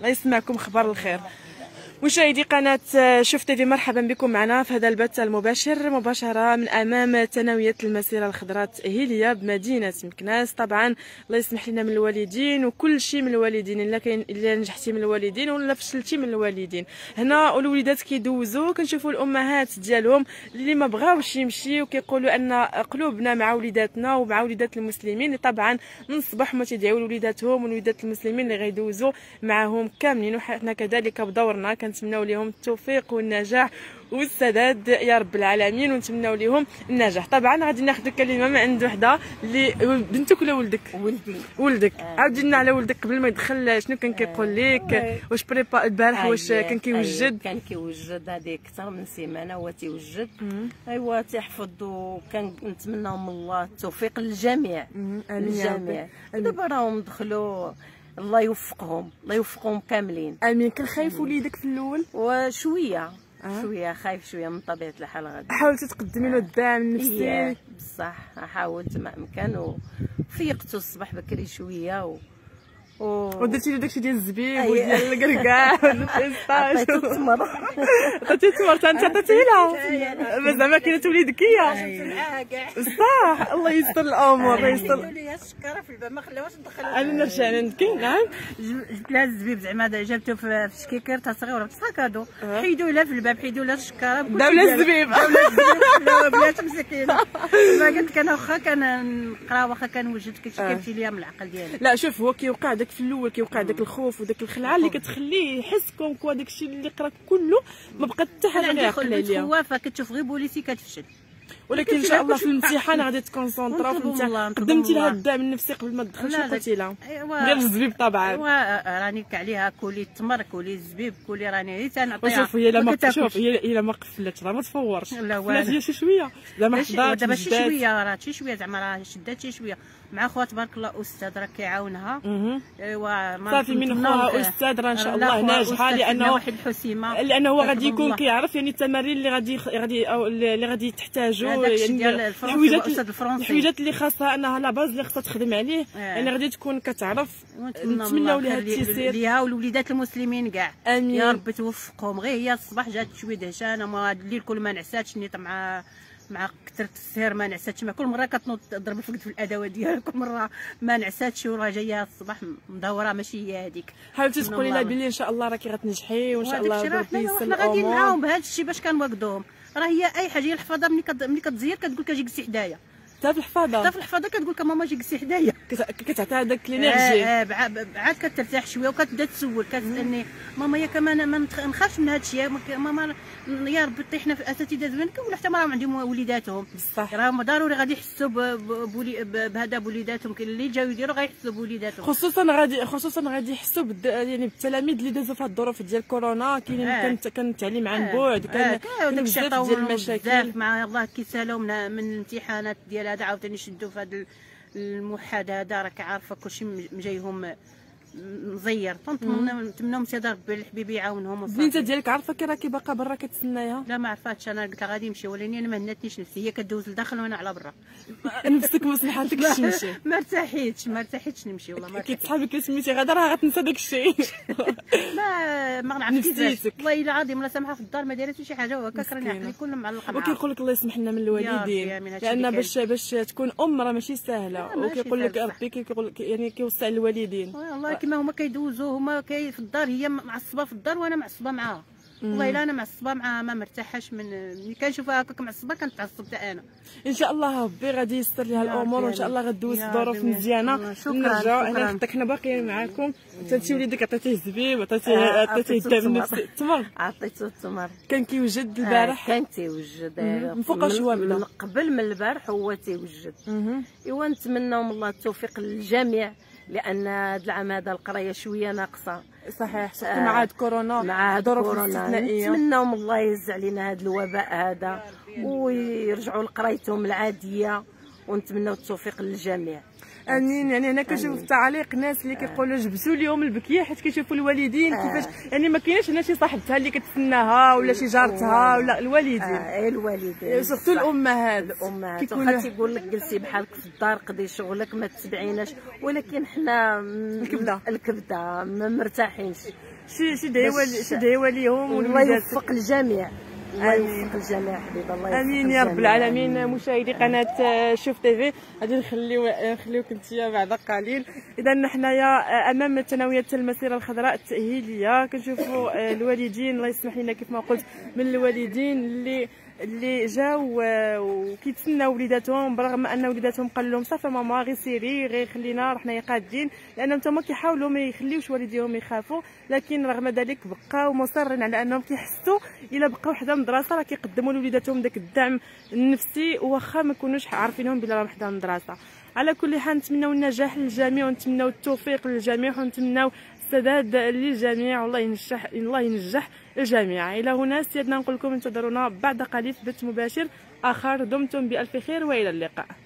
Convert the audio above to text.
الله يسمعكم خبر الخير. مشاهدي قناة شوف تيفي، مرحبا بكم معنا في هذا البث المباشر مباشرة من أمام ثانوية المسيرة الخضراء التأهيلية بمدينة مكناس. طبعا الله يسمح لنا من الوالدين وكل شيء من الوالدين، إلا كاين إلا نجحتي من الوالدين ولا فشلتي من الوالدين. هنا الوليدات كيدوزوا كنشوفوا الأمهات ديالهم اللي ما بغاوش يمشيو، كيقولوا أن قلوبنا مع وليداتنا ومع وليدات المسلمين. طبعا من الصباح هما تيدعيو لوليداتهم ووليدات المسلمين اللي غيدوزوا معاهم كاملين، وحنا كذلك بدورنا كنتمناو لهم التوفيق والنجاح والسداد يا رب العالمين، ونتمناو لهم النجاح. طبعا غادي ناخذ الكلمه من عند وحده اللي بنتك ولا ولدك؟ ولدك. عاودي لنا على ولدك قبل ما يدخل شنو كان كيقول لك، واش بريبا البارح واش كان كيوجد؟ كان كيوجد هذه اكثر من سيمانه هو تيوجد. ايوا تيحفظ، وكان نتمناو من الله التوفيق للجميع. للجميع. دابا راهم دخلوا، الله يوفقهم، الله يوفقهم كاملين. امين. كان خايف وليدك في الاول؟ وشويه شويه خايف، شويه من طبيعه الحال. غادي حاولتي تقدمي له الدعم النفسي؟ بصح حاولت ما امكن، وفيقتو الصباح بكري شويه ودرتي له داكشي ديال الزبيب وديال الكركاع والفيسطاش. عطيتو التمر. عطيتي التمر انت عطيتي لها؟ زعما كانت وليدك هي؟ صح. الله يستر الامور، الله يستر. قالوا لي السكره في الباب ما خلاوهاش ندخل. انا نرجع عندك. نعم. جبت لها الزبيب، زعما جابته في شكيكر تاع صغيره في الساكادو، حيدوا لها في الباب، حيدوا لها السكره، داو لها الزبيب. بلات مسكينه. ما قلت لك انا واخا كنقرا، واخا كنوجد كيمشي ليا من العقل ديالي. لا شوف، هو كيوقع داك في الاول، كيوقع داك الخوف وداك الخلعه اللي كتخليه يحس كونكوا داك الشيء اللي قرا كله ما بقى حتى حاجه اللي يعقل عليها. خوافه كتشوف غير بوليسي كتفشل، ولكن ان شاء الله في الامتحان غادي تكونسونطرا في الامتحان. قدمتي لها الدعم النفسي قبل ما تدخل؟ شنو قلتي لها؟ غير الزبيب طبعا. راني عليها كولي التمر، كولي الزبيب، كولي راني تنعطيها. وشوف هي الا ما قفلتش راه ما تفورش. لا هي شي شويه زعما حضات دابا شي شويه، راه شي شويه زعما راه شدات شي شويه مع خوها تبارك الله. استاذ راه كيعاونها. ايوا صافي من خوها استاذ راه ان شاء الله ناجحه، لانه واحد الحسيمه، لانه هو غادي يكون كيعرف يعني التمارين اللي غادي تحتاجو، يعني الحويجات اللي خاصها انها لا باز اللي خاصها تخدم عليه، يعني غادي تكون كتعرف. نتمناو لها التيسير ليها ولوليدات المسلمين كاع. امين يا رب توفقهم. غير هي الصباح جات شويه دهشانه، ما الليل كل ما نعساتش، نيت مع كثرة السهر ما نعساتش. كل مره كتنوض تضرب الفقد في الادوات ديالها، كل مره ما نعساتش، وراه جايه الصباح مدوره ماشي هي هذيك. حاولتي تقولي لها بلي ان شاء الله راكي غتنجحي، وان شاء الله ربي ييسر الامور. حنا غاديين معاهم بهذا الشيء باش كنوقدوهم. راه هي اي حاجه، هي الحفاضه ملي كتزير كتقول لك اجي جلسي حدايا. حتى في الحفاضه كتقول لك ماما جي جلسي حدايا، كتعطيها داك لينيرجي. بعد كترتاح شويه وكتبدا تسول، كتسالني ماما ياك ما نخافش من هذا الشيء. ماما يا ربي طيحنا في اساتذه زوين، ولا حتى ما راهم عندهم وليداتهم. بصح راهم ضروري غادي يحسوا بهذا بوليداتهم. كاين اللي جاو يديروا غيحسوا بوليداتهم، خصوصا غادي يحسوا يعني بالتلاميذ اللي دازوا في هذه الظروف ديال كورونا. كان التعليم عن بعد، كان بزاف ديال المشاكل. مع الله كيسالوا من الامتحانات ديال هذا، عاوتاني شدوا في هذا الموحد هذا. راك عارفه كلشي جايهم مزير. نتمنوا سيدي ربي الحبيب يعاونهم. البنيته ديالك عارفه كي راكي باقا برا كتسنايها؟ لا ما عرفاتش. انا قلت لها غادي نمشي، ولكن انا ما هناتنيش نفسي. هي كدوز لداخل وانا على برا. نفسك ما سمحاتكش تمشي؟ ما ارتاحيتش نمشي والله. ما كي صحابك كي سميتي غدا راه غتنسى داك الشيء. ما نعرف كيفاش. والله الا العظيم لا سامحه في الدار ما دارت شي حاجه، وهكاك راني عقلي كله معلق معاها. وكيقول لك الله يسمح لنا من الوالدين، لان باش تكون ام راه ماشي سهله. وكيقول لك ربي كيقول لك يعني كيوسع الوالدين. والله كما هما كيدوزوا، هما في الدار، هي معصبه في الدار وانا معصبه معاها. والله الا انا معصبه معاها، ما مرتاحاش. ملي كنشوفها هكاك معصبه كنتعصب حتى انا. ان شاء الله ربي غادي ييسر لها الامور، وان شاء الله غدوز ظروف مزيانه. نرجعوا انا حتى حنا باقيين معاكم. انت وليدك عطيتيه الزبيب، عطيتيه الدعم النفسي. التمر عطيتو التمر. كان كيوجد البارح؟ كان تيوجد من فوقاش هو بدا قبل من البارح هو تيوجد. ايوا نتمناو من الله التوفيق للجميع، لان هذا العام هذا القرايه شويه ناقصه. صحيح، مع هاد كورونا، مع ظروف استثنائيه. نتمناو من الله يهز علينا هذا الوباء هذا ويرجعوا لقرايتهم العاديه، ونتمناو التوفيق للجميع. امين. يعني انا كنشوف في تعاليق ناس اللي كيقولوا جبسوا اليوم البكيه حيت كيشوفوا الوالدين كيفاش، يعني ما كايناش هنا شي صاحبتها اللي كتسناها ولا شي جارتها ولا الوالدين. الوالدين سورتو الامهات. واخا تيقول لك جلسي بحالك في الدار قضي شغلك ما تتبعيناش، ولكن حنا الكبده ما مرتاحينش. شي دعوه ليهم والله يوفق الجميع. الله يوفق الجميع حبيب الله. امين يا رب العالمين. مشاهدي قناه شوف تيفي غادي نخليوك انتيا بعد قليل. اذا حنايا امام تناويه المسيره الخضراء التاهيليه، كنشوفوا الوالدين الله يسمح لنا كيف ما قلت من الوالدين اللي جاو وكيتسناو وليداتهم، برغم ان وليداتهم قالوا لهم صافي ماما غير سيري غير خلينا حنايا قادين، لانهم تما كيحاولوا ما يخليوش والديهم يخافوا، لكن رغم ذلك بقاو مصرين على انهم كيحسوا الا بقاو حدا المدرسه راه كيقدموا لوليداتهم داك الدعم النفسي، واخا ما كونوش عارفينهم بلا راهم حدا المدرسه. على كل حال نتمنوا النجاح للجميع، ونتمنوا التوفيق للجميع، ونتمنوا السداد للجميع، والله ينجح الجميع. الى هنا سيادنا نقول لكم انتظرونا بعد قليل في بث مباشر اخر. دمتم بالف خير والى اللقاء.